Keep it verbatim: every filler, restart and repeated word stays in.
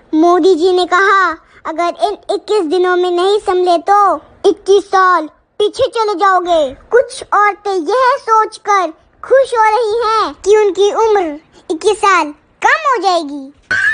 मोदी जी ने कहा अगर इन इक्कीस दिनों में नहीं संभले तो इक्कीस साल पीछे चले जाओगे। कुछ औरतें यह सोचकर खुश हो रही हैं कि उनकी उम्र इक्कीस साल कम हो जाएगी।